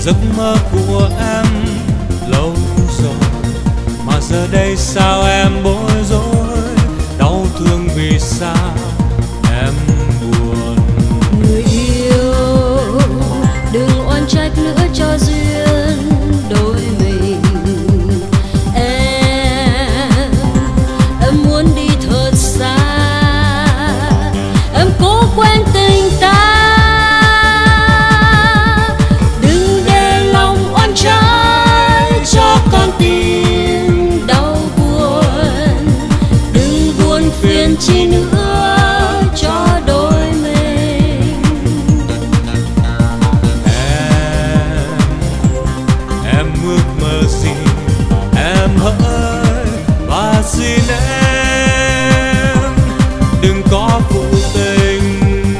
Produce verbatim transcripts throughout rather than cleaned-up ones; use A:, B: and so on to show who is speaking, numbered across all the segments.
A: giấc mơ của em lâu rồi, mà giờ đây sao em bối rối, đau thương vì sao em buồn.
B: Người yêu đừng oan trách nữa cho duyên đôi mình. Em em muốn đi thật xa, em cố quên tình ta. Đừng để lòng oan trái cho con tim đau buồn. Đừng buồn phiền chi nữa cho đôi mình.
A: Em, em ước mơ gì em hỡi, và xin em đừng có phụ tình.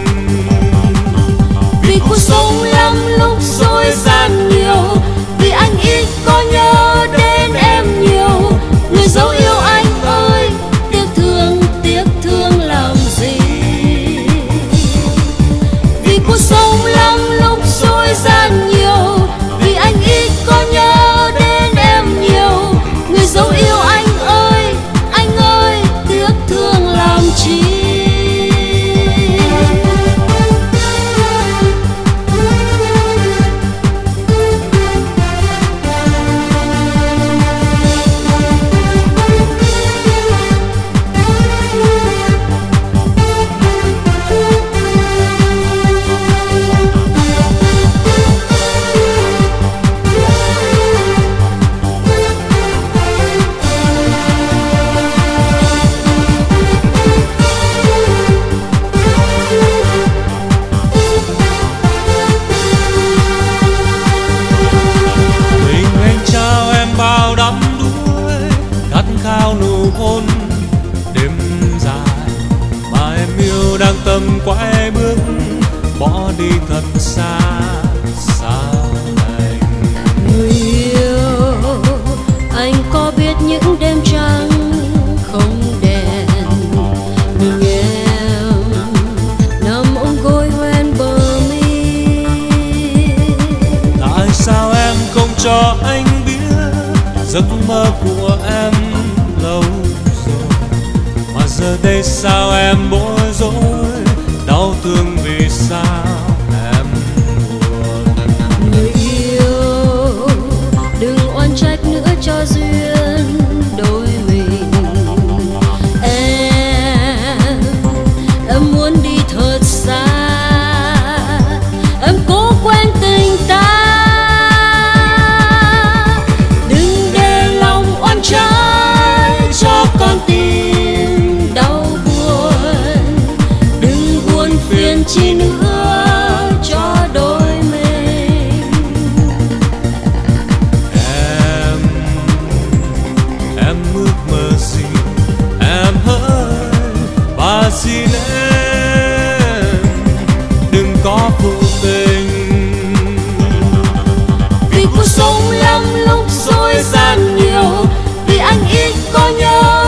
B: Vì cuộc sống lắm lúc dối gian nhiều, vì anh ít có nhớ đến em nhiều. Người dấu yêu anh ơi, tiếc thương, tiếc thương làm gì. Vì cuộc sống lắm lúc dối gian nhiều, vì anh ít có nhớ đến em nhiều. Người dấu yêu anh ơi, anh ơi, tiếc thương làm chi.
A: Khao nụ hôn đêm dài mà em yêu đang tâm quay bước bỏ đi thật xa. Sao anh
B: Người yêu, anh có biết những đêm trăng không đèn, nhưng em nằm ôm gối hoen bờ mi.
A: Tại sao em không cho anh biết giấc mơ của em lâu rồi, mà giờ đây sao em bối rối, đau thương vì sao em buồn.
B: Người yêu đừng oan trách nữa cho duyên đôi mình. Em em muốn đi thật xa, em cố quên tình ta. Đừng để lòng oan trái cho con tim đau buồn. Đừng buồn phiền chi nữa cho đôi mình.
A: Em, em ước mơ gì em hỡi, và xin em đừng có phụ tình.
B: Vì cuộc sống lắm lúc dối gian nhiều, vì anh ít có nhớ